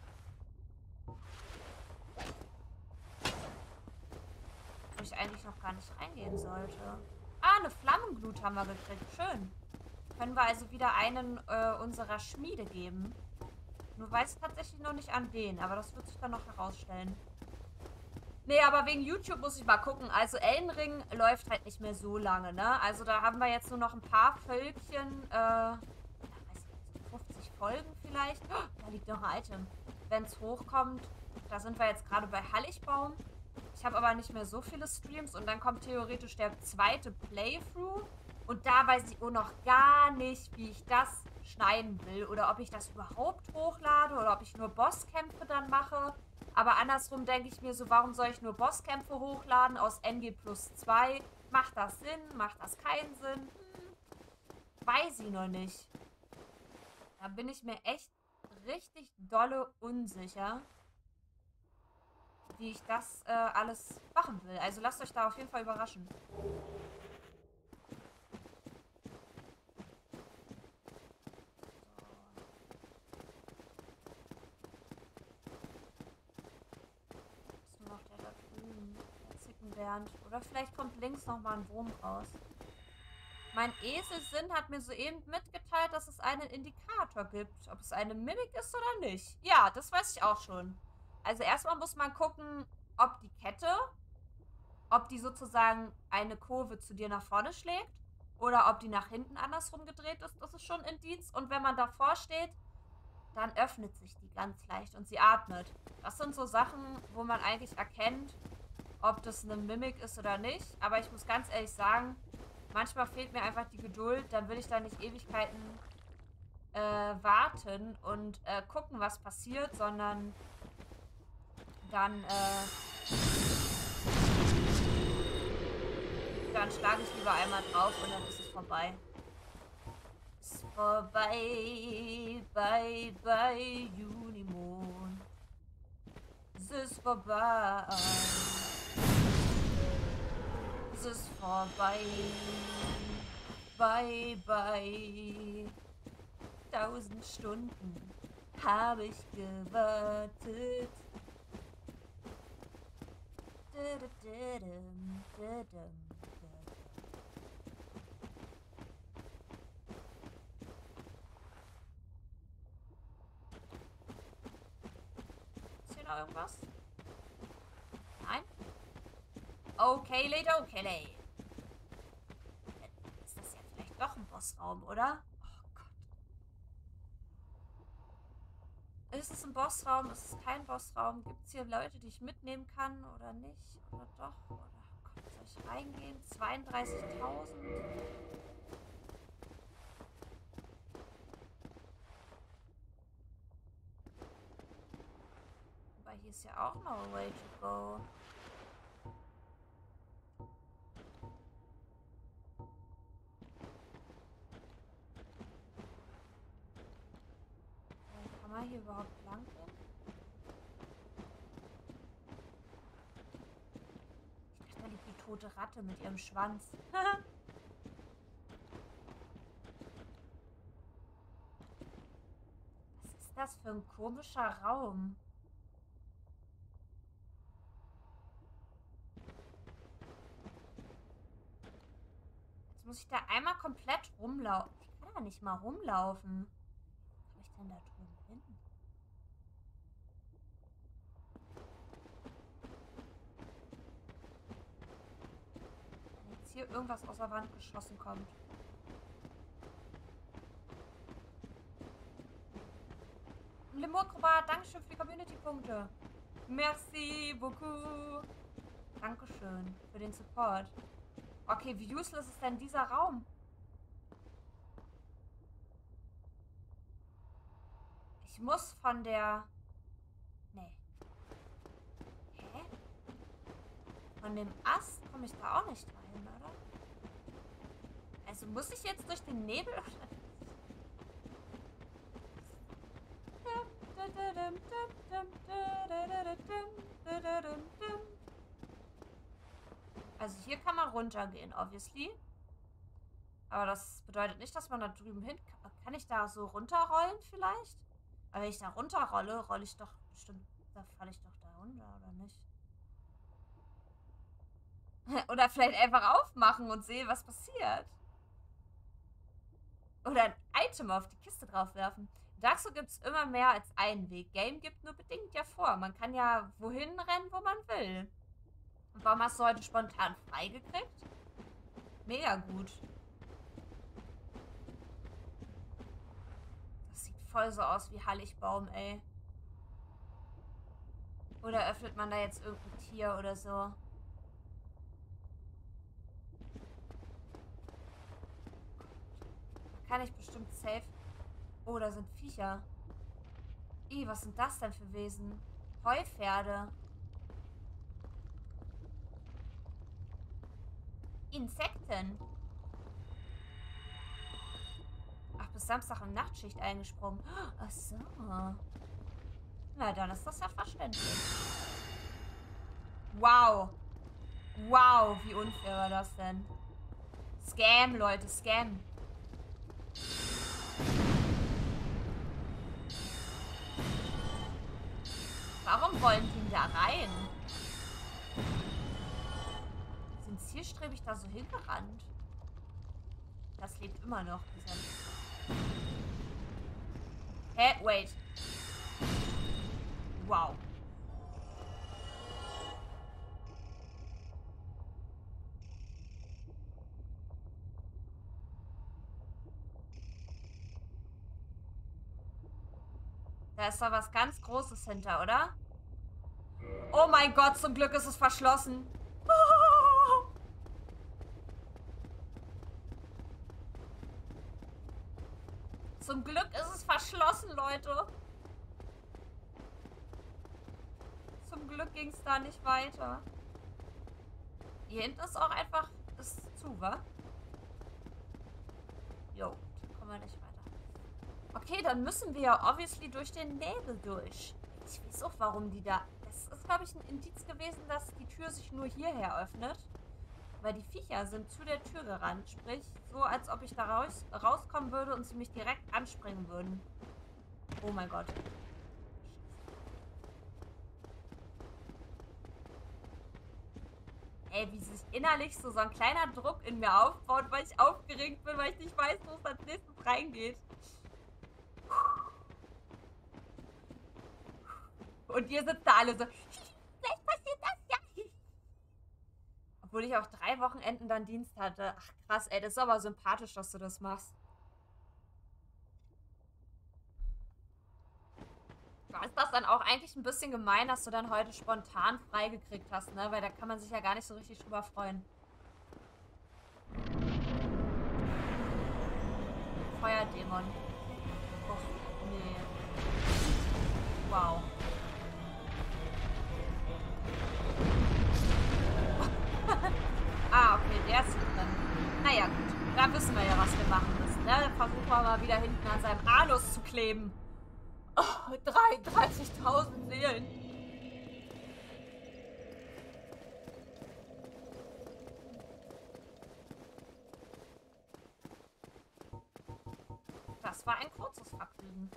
Wo ich eigentlich noch gar nicht reingehen sollte. Ah, eine Flammenglut haben wir gekriegt. Schön. Können wir also wieder einen äh, unserer Schmiede geben. Nur weiß ich tatsächlich noch nicht an wen, aber das wird sich dann noch herausstellen. Nee, aber wegen YouTube muss ich mal gucken. Also Elden Ring läuft halt nicht mehr so lange, ne? Also da haben wir jetzt nur noch ein paar Völkchen, äh, ja, weiß nicht, so fünfzig Folgen vielleicht. Oh, da liegt noch ein Item. Wenn es hochkommt, da sind wir jetzt gerade bei Halligbaum. Ich habe aber nicht mehr so viele Streams und dann kommt theoretisch der zweite Playthrough. Und da weiß ich auch noch gar nicht, wie ich das schneiden will. Oder ob ich das überhaupt hochlade oder ob ich nur Bosskämpfe dann mache. Aber andersrum denke ich mir so, warum soll ich nur Bosskämpfe hochladen aus N G plus zwei? Macht das Sinn? Macht das keinen Sinn? Hm, weiß ich noch nicht. Da bin ich mir echt richtig dolle unsicher, wie ich das äh, alles machen will. Also lasst euch da auf jeden Fall überraschen. Bernd. Oder vielleicht kommt links nochmal ein Wurm raus. Mein Eselsinn hat mir soeben mitgeteilt, dass es einen Indikator gibt. Ob es eine Mimik ist oder nicht. Ja, das weiß ich auch schon. Also erstmal muss man gucken, ob die Kette, ob die sozusagen eine Kurve zu dir nach vorne schlägt oder ob die nach hinten andersrum gedreht ist. Das ist schon ein Indiz. Und wenn man davor steht, dann öffnet sich die ganz leicht und sie atmet. Das sind so Sachen, wo man eigentlich erkennt, ob das eine Mimik ist oder nicht. Aber ich muss ganz ehrlich sagen, manchmal fehlt mir einfach die Geduld. Dann will ich da nicht Ewigkeiten äh, warten und äh, gucken, was passiert, sondern dann, äh, dann schlage ich lieber einmal drauf und dann ist es vorbei. Ist vorbei, bye, bye, Unimond. Es ist vorbei. Es ist vorbei. Bye, bye. Tausend Stunden habe ich gewartet. Ist hier noch irgendwas? Nein? Okay, Lady, okay. Ist das ja vielleicht doch ein Bossraum, oder? Oh Gott. Ist es ein Bossraum? Ist es kein Bossraum? Gibt es hier Leute, die ich mitnehmen kann oder nicht? Oder doch? Oder oh Gott, soll ich reingehen? zweiunddreißigtausend? Aber hier ist ja auch noch a way to go. Kann man hier überhaupt lang gehen? Ich dachte, da liegt die tote Ratte mit ihrem Schwanz. Was ist das für ein komischer Raum? Jetzt muss ich da einmal komplett rumlaufen. Ich kann da nicht mal rumlaufen. Was habe ich denn da drüben hin? Wenn jetzt hier irgendwas aus der Wand geschossen kommt. Lemur-Akrobat, Dankeschön für die Community-Punkte. Merci beaucoup. Dankeschön für den Support. Okay, wie useless ist denn dieser Raum? Ich muss von der... Nee. Hä? Von dem Ast komme ich da auch nicht rein, oder? Also muss ich jetzt durch den Nebel... Also hier kann man runtergehen, obviously. Aber das bedeutet nicht, dass man da drüben hin kann. Kann ich da so runterrollen vielleicht? Aber wenn ich da runterrolle, rolle ich doch bestimmt... Da falle ich doch da runter, oder nicht? Oder vielleicht einfach aufmachen und sehen, was passiert. Oder ein Item auf die Kiste draufwerfen. In Dark Souls gibt es immer mehr als einen Weg. Game gibt nur bedingt ja vor. Man kann ja wohin rennen, wo man will. Und warum hast du heute spontan freigekriegt? Mega gut. Das sieht voll so aus wie Halligbaum, ey. Oder öffnet man da jetzt irgendein Tier oder so? Da kann ich bestimmt safe... Oh, da sind Viecher. Ih, was sind das denn für Wesen? Heupferde. Insekten. Ach, bis Samstag in Nachtschicht eingesprungen. Ach so. Na, dann ist das ja verständlich. Wow. Wow, wie unfair war das denn? Scam, Leute, Scam. Warum wollen die da rein? Sind zielstrebig da so hingerannt? Das lebt immer noch. Hä? Wait. Wow. Da ist doch was ganz Großes hinter, oder? Oh mein Gott, zum Glück ist es verschlossen. Oh. Zum Glück ist es verschlossen, Leute. Zum Glück ging es da nicht weiter. Hier hinten ist auch einfach ist zu, wa? Jo, da kommen wir nicht weiter. Okay, dann müssen wir ja obviously durch den Nebel durch. Ich weiß auch, warum die da... Das ist, glaube ich, ein Indiz gewesen, dass die Tür sich nur hierher öffnet. Weil die Viecher sind zu der Tür gerannt. Sprich, so als ob ich da raus, rauskommen würde und sie mich direkt anspringen würden. Oh mein Gott. Ey, wie sich innerlich so, so ein kleiner Druck in mir aufbaut, weil ich aufgeregt bin, weil ich nicht weiß, wo es als nächstes reingeht. Und ihr sitzt da alle so, vielleicht passiert das ja. Obwohl ich auch drei Wochenenden dann Dienst hatte. Ach krass, ey, das ist aber sympathisch, dass du das machst. Ist das dann auch eigentlich ein bisschen gemein, dass du dann heute spontan freigekriegt hast, ne? Weil da kann man sich ja gar nicht so richtig drüber freuen. Feuerdämon. Och, nee. Wow. Ah, okay, der ist hier drin. Naja, gut. Da wissen wir ja, was wir machen müssen. Ne? Dann versuchen wir mal wieder hinten an seinem Anus zu kleben. Oh, dreiunddreißigtausend Seelen. Das war ein kurzes Vergnügen.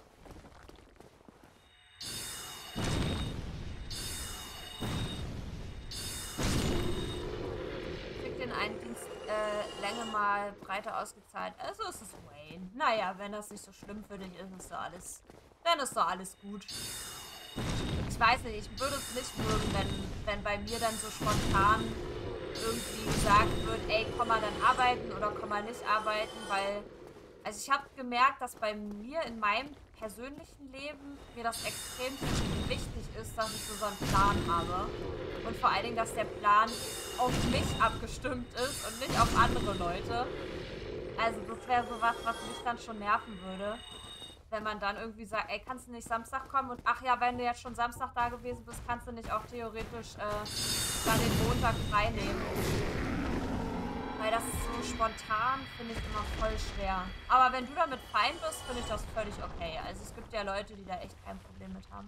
Den einen Dienst äh, Länge mal breiter ausgezahlt. Also ist es Wayne. Naja, wenn das nicht so schlimm für dich ist, ist doch alles. Dann ist doch alles gut. Ich weiß nicht, ich würde es nicht mögen, wenn, wenn bei mir dann so spontan irgendwie gesagt wird, ey, komm mal dann arbeiten oder komm mal nicht arbeiten, weil Also ich habe gemerkt, dass bei mir in meinem persönlichen Leben mir das extrem wichtig ist, dass ich so, so einen Plan habe. Und vor allen Dingen, dass der Plan auf mich abgestimmt ist und nicht auf andere Leute. Also das wäre sowas, was mich dann schon nerven würde. Wenn man dann irgendwie sagt, ey, kannst du nicht Samstag kommen? Und ach ja, wenn du jetzt schon Samstag da gewesen bist, kannst du nicht auch theoretisch äh, dann den Montag frei nehmen. Weil das ist so spontan, finde ich immer voll schwer. Aber wenn du damit fein bist, finde ich das völlig okay. Also es gibt ja Leute, die da echt kein Problem mit haben.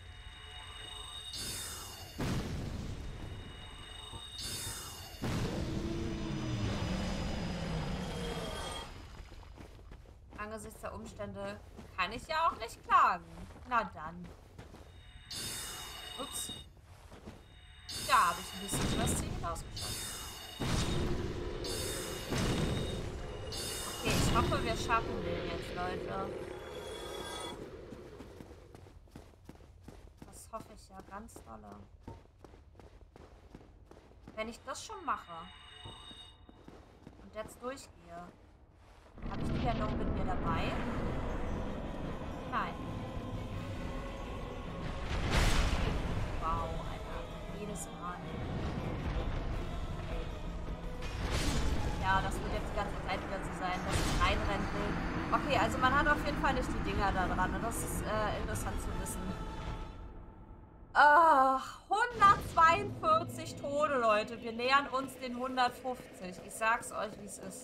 Angesichts der Umstände kann ich ja auch nicht klagen. Na dann. Ups. Da habe ich ein bisschen übers Ziel hinausgeschossen. Okay, ich hoffe, wir schaffen den jetzt, Leute. Das hoffe ich ja ganz dolle. Wenn ich das schon mache und jetzt durchgehe, habe ich die ja noch mit mir dabei? Nein. Wow, Alter. Jedes Mal. Ja, das wird jetzt die ganze Zeit wieder so sein, dass ich reinrennen will. Okay, also man hat auf jeden Fall nicht die Dinger da dran. Und das ist äh, interessant zu wissen. Ach, hundertzweiundvierzig Tode, Leute. Wir nähern uns den hundertfünfzig. Ich sag's euch, wie es ist.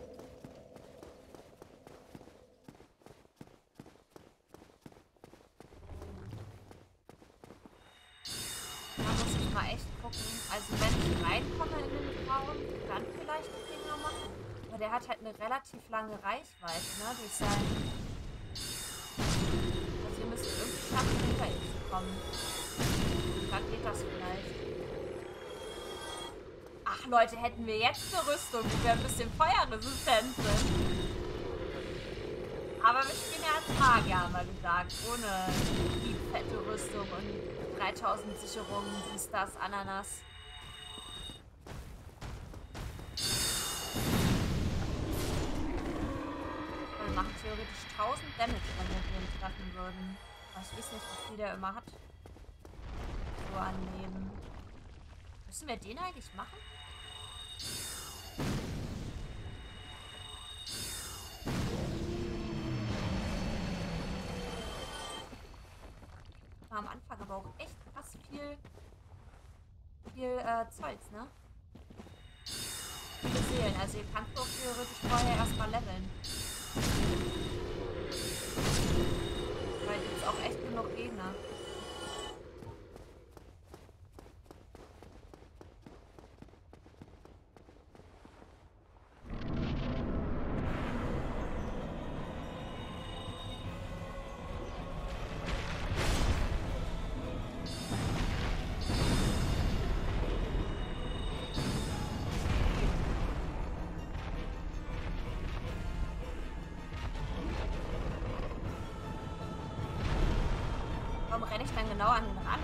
Da muss ich mal echt gucken. Also wenn ich reinkomme in den Raum, dann vielleicht die Dinger machen. Aber der hat halt eine relativ lange Reichweite, ne? Durch sein... Also ihr müsst irgendwie schaffen, hinter ihm zu kommen. Dann geht das vielleicht. Ach Leute, hätten wir jetzt eine Rüstung, wo wir ein bisschen feuerresistent sind. Aber wir spielen ja als Magier, haben wir gesagt. Ohne die fette Rüstung und dreitausend Sicherungen, dies, das, Ananas. Wir machen theoretisch tausend Damage, wenn wir den treffen würden. Aber ich weiß nicht, wie viel der immer hat. So an Leben. Müssen wir den eigentlich machen? War am Anfang aber auch echt krass viel, viel äh, Zeugs, ne? Viele Seelen. Also ihr kannst doch theoretisch vorher erstmal leveln. Weil jetzt auch echt genug Gegner. Warum renne ich dann genau an den ran?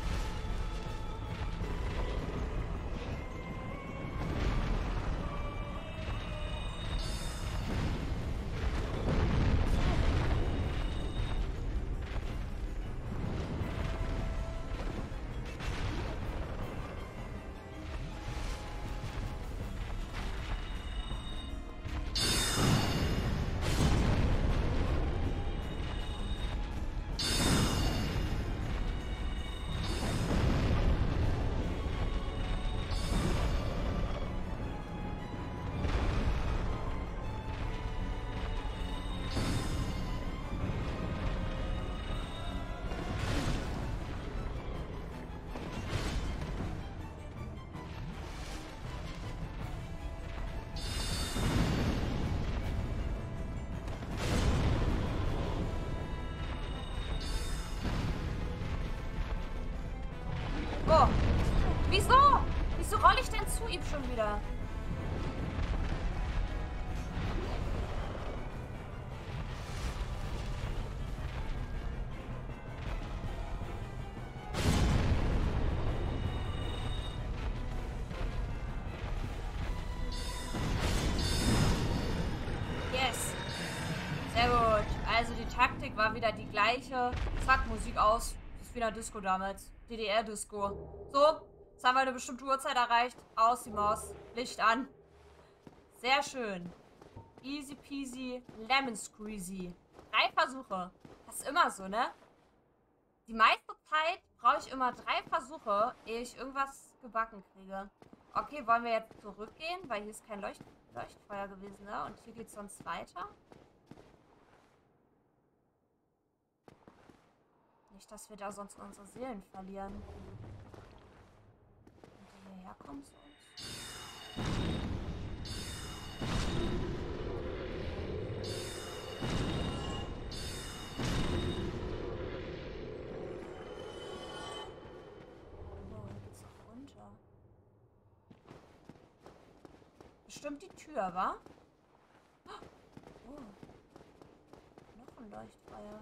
Oh, wieso? Wieso rolle ich denn zu ihm schon wieder? Yes. Also die Taktik war wieder die gleiche. Zack, Musik aus. Das ist wieder Disco damals. D D R-Disco. So, jetzt haben wir eine bestimmte Uhrzeit erreicht. Aus die Maus. Licht an. Sehr schön. Easy peasy, lemon squeezy. Drei Versuche. Das ist immer so, ne? Die meiste Zeit brauche ich immer drei Versuche, ehe ich irgendwas gebacken kriege. Okay, wollen wir jetzt zurückgehen? Weil hier ist kein Leucht Leuchtfeuer gewesen, ne? Und hier geht es sonst weiter. Nicht, dass wir da sonst unsere Seelen verlieren. Und die hierher kommen zu uns. Bestimmt die Tür, wa? Oh. Noch ein Leuchtfeuer.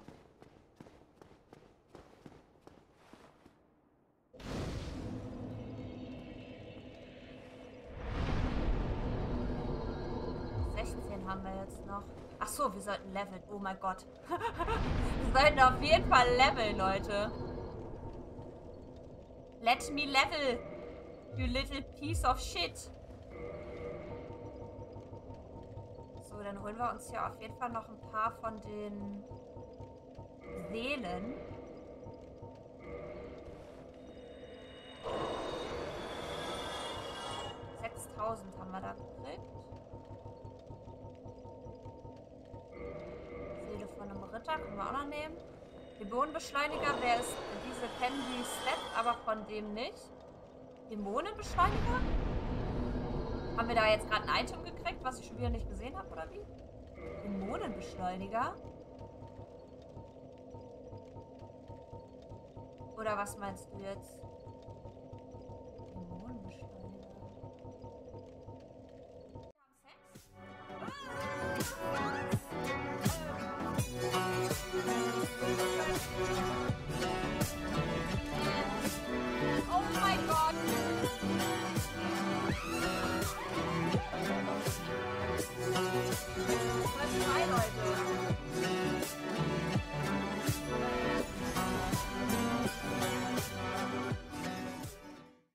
sechzehn haben wir jetzt noch. Ach so, wir sollten leveln. Oh mein Gott. Wir sollten auf jeden Fall leveln, Leute. Let me level. You little piece of shit. So, dann holen wir uns hier auf jeden Fall noch ein paar von den Seelen. sechstausend haben wir da gekriegt. Seele von einem Ritter können wir auch noch nehmen. Dämonenbeschleuniger, wer ist diese kennen die Set, aber von dem nicht. Dämonenbeschleuniger? Haben wir da jetzt gerade ein Item gekriegt, was ich schon wieder nicht gesehen habe, oder wie? Dämonenbeschleuniger? Oder was meinst du jetzt? Dämonenbeschleuniger.